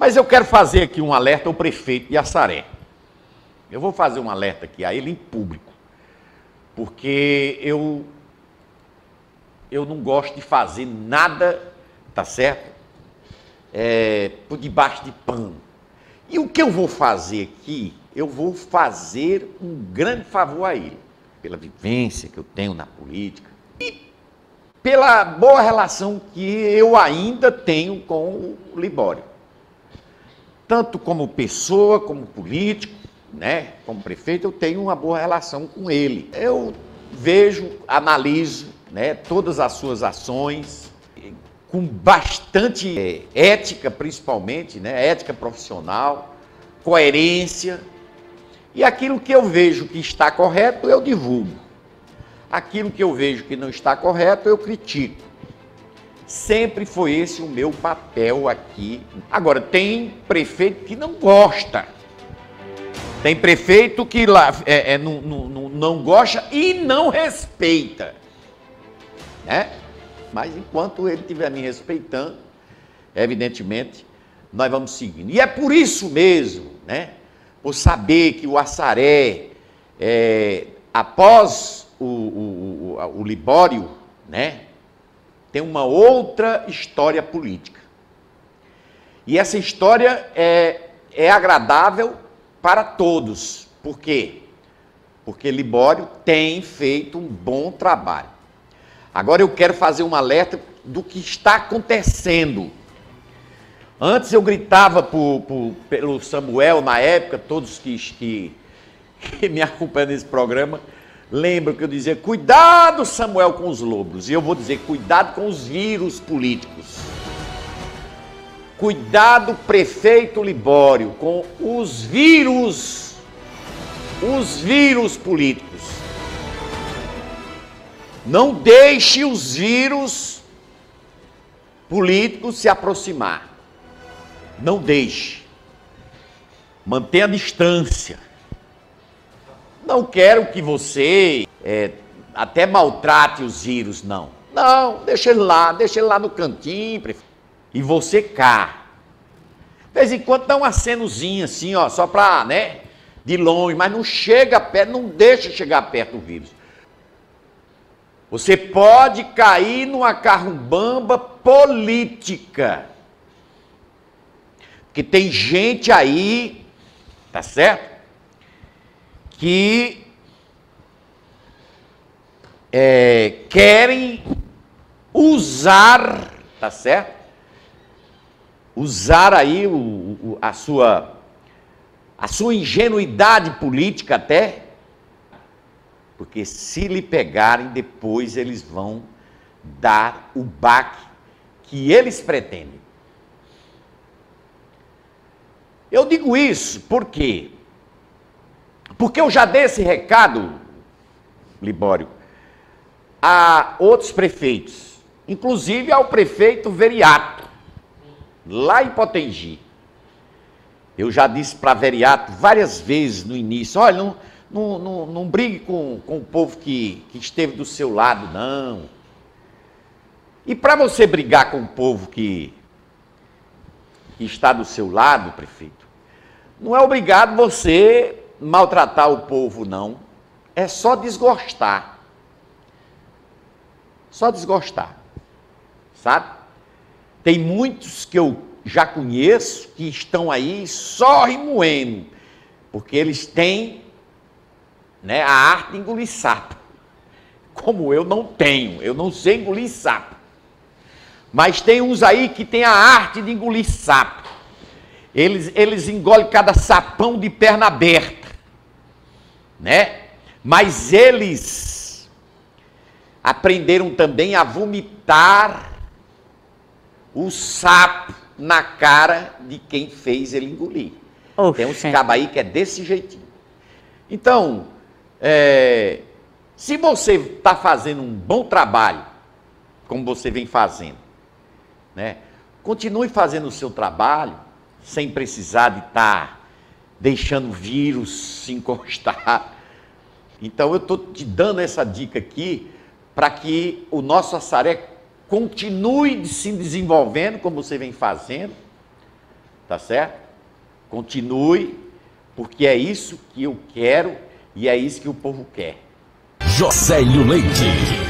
Mas eu quero fazer aqui um alerta ao prefeito de Assaré. Eu vou fazer um alerta aqui a ele em público, porque eu não gosto de fazer nada, tá certo? Por debaixo de pano. E o que eu vou fazer aqui, eu vou fazer um grande favor a ele, pela vivência que eu tenho na política e pela boa relação que eu ainda tenho com o Libório. Tanto como pessoa, como político, né, como prefeito, eu tenho uma boa relação com ele. Eu vejo, analiso, né, todas as suas ações, com bastante ética, principalmente, né, ética profissional, coerência. E aquilo que eu vejo que está correto, eu divulgo. Aquilo que eu vejo que não está correto, eu critico. Sempre foi esse o meu papel aqui. Agora, tem prefeito que não gosta. Tem prefeito que não gosta e não respeita. Né? Mas enquanto ele estiver me respeitando, evidentemente, nós vamos seguindo. E é por isso mesmo, né? Por saber que o Assaré, após o Libório, né, tem uma outra história política. E essa história é agradável para todos. Por quê? Porque Libório tem feito um bom trabalho. Agora eu quero fazer um alerta do que está acontecendo. Antes eu gritava pelo Samuel, na época, todos que me acompanham nesse programa, lembram que eu dizia, cuidado, Samuel, com os lobos. E eu vou dizer, cuidado com os vírus políticos. Cuidado, prefeito Libório, com os vírus políticos. Não deixe os vírus políticos se aproximar. Não deixe. Mantenha a distância. Não quero que você até maltrate os vírus, não. Não, deixa ele lá no cantinho, prefeito. E você cá. De vez em quando dá uma acenozinha assim, ó, só para, né, de longe, mas não chega perto, não deixa chegar perto do vírus. Você pode cair numa carrumbamba política. Porque tem gente aí, tá certo? Que querem usar, tá certo? Usar aí a sua ingenuidade política até, porque se lhe pegarem, depois eles vão dar o baque que eles pretendem. Eu digo isso por quê? Porque eu já dei esse recado, Libório, a outros prefeitos, inclusive ao prefeito Veriato, lá em Potengi. Eu já disse para Veriato várias vezes no início, olha, não brigue com o povo que esteve do seu lado, não. E para você brigar com o povo que está do seu lado, prefeito, não é obrigado você maltratar o povo, não. É só desgostar. Só desgostar. Sabe? Tem muitos que eu já conheço que estão aí só remoendo, porque eles têm, né, a arte de engolir sapo. Como eu não tenho, eu não sei engolir sapo. Mas tem uns aí que tem a arte de engolir sapo. Eles engolem cada sapão de perna aberta, né? Mas eles aprenderam também a vomitar o sapo na cara de quem fez ele engolir. Tem uns cabos aí que é desse jeitinho. Então, se você está fazendo um bom trabalho, como você vem fazendo, né? Continue fazendo o seu trabalho, sem precisar de estar deixando o vírus se encostar. Então eu estou te dando essa dica aqui, para que o nosso Assaré continue se desenvolvendo, como você vem fazendo, tá certo? Continue, porque é isso que eu quero e é isso que o povo quer. Josélio Leite.